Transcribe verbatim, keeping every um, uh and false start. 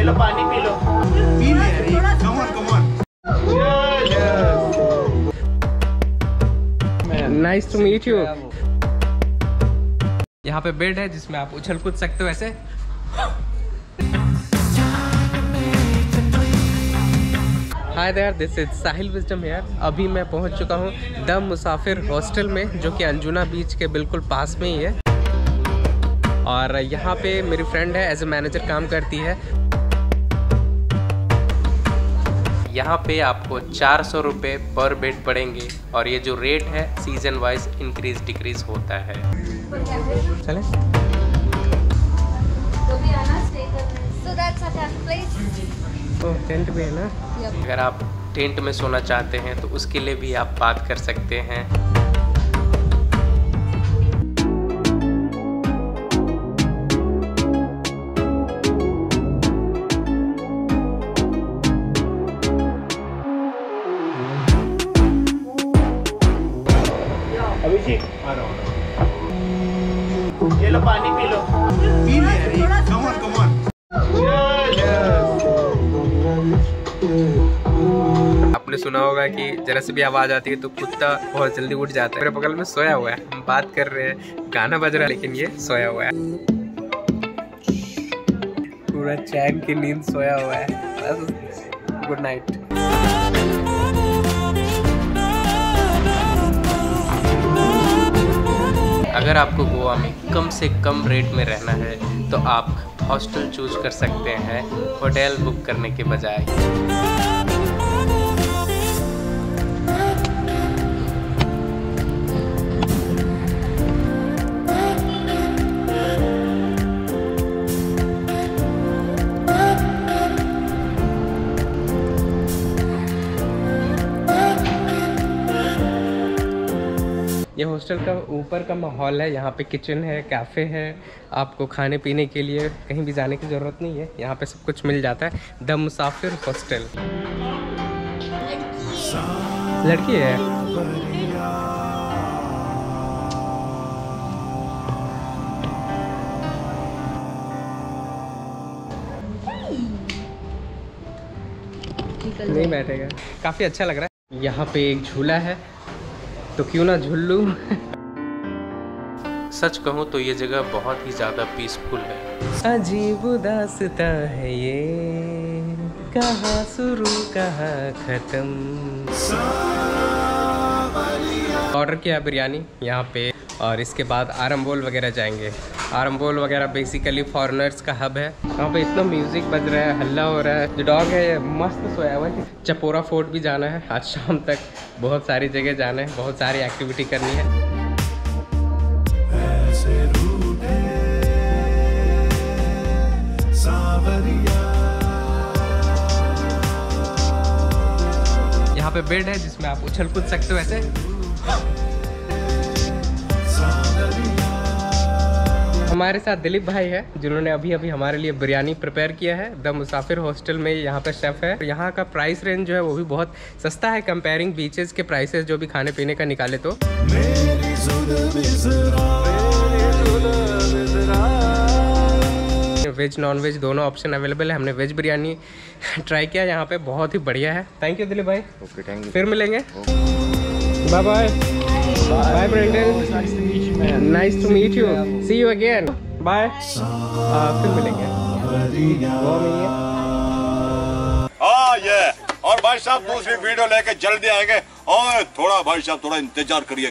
लो पानी पी लो। पी ले, come on, come on. Nice to meet you. यहाँ पे बेड है जिसमें आप उछल कूद सकते हो ऐसे। Hi there, this is Sahil wisdom here. अभी मैं पहुंच चुका हूं द मुसाफिर हॉस्टल में, जो कि अंजुना बीच के बिल्कुल पास में ही है। और यहाँ पे मेरी फ्रेंड है, एज ए मैनेजर काम करती है। यहाँ पे आपको चार सौ रुपये पर बेड पड़ेंगे और ये जो रेट है सीजन वाइज इंक्रीज डिक्रीज होता है। चले तो टेंट भी है ना। yep. अगर आप टेंट में सोना चाहते हैं तो उसके लिए भी आप बात कर सकते हैं। अभिषेक आ रहा हूँ। ये लो पानी पी लो। पी ले, come on, come on. आपने सुना होगा कि जरा से भी आवाज आती है तो कुत्ता बहुत जल्दी उठ जाता है। मेरे बगल में सोया हुआ है, हम बात कर रहे हैं, गाना बज रहा है, लेकिन ये सोया हुआ है, पूरा चैन की नींद सोया हुआ है। Good night. अगर आपको गोवा में कम से कम रेट में रहना है तो आप हॉस्टल चूज कर सकते हैं होटल बुक करने के बजाय। ये हॉस्टल का ऊपर का माहौल है। यहाँ पे किचन है, कैफ़े है, आपको खाने पीने के लिए कहीं भी जाने की ज़रूरत नहीं है, यहाँ पे सब कुछ मिल जाता है। The Musafir hostel. लड़की है। नहीं बैठेगा, काफ़ी अच्छा लग रहा है। यहाँ पे एक झूला है तो क्यों ना झूल लूं। सच कहूँ तो ये जगह बहुत ही ज़्यादा पीसफुल है। अजीब दास्ता है ये, कहाँ शुरू कहाँ खत्म। ऑर्डर किया बिरयानी यहाँ पे, और इसके बाद आरंबोल वगैरह जाएंगे। आरंबोल वगैरह बेसिकली फॉरेनर्स का हब है। यहाँ पे इतना म्यूजिक बज रहा है, हल्ला हो रहा है। जो डॉग है ये मस्त सोया हुआ है। चपोरा फोर्ट भी जाना है आज शाम तक, बहुत सारी जगह जाना है, बहुत सारी एक्टिविटी करनी है। यहाँ पे बेड है जिसमें आप उछल कूद सकते हो ऐसे। हमारे साथ दिलीप भाई है, जिन्होंने अभी अभी हमारे लिए बिरयानी प्रिपेयर किया है। द मुसाफिर हॉस्टल में यहाँ पे शेफ़ है। यहाँ का प्राइस रेंज जो है वो भी बहुत सस्ता है, कंपेयरिंग बीचेस के प्राइसेस जो भी खाने पीने का निकाले तो। वेज नॉन वेज दोनों ऑप्शन अवेलेबल है। हमने वेज बिरयानी ट्राई किया यहाँ पे, बहुत ही बढ़िया है। थैंक यू दिलीप भाई। Okay, thank you. फिर मिलेंगे। Bye bye. Bye Brendan, nice to meet you, see you again, bye. फिर मिलेंगे। हाँ ये, और भाई साहब दूसरी वीडियो लेके जल्दी आएंगे, और थोड़ा भाई साहब थोड़ा इंतजार करिए।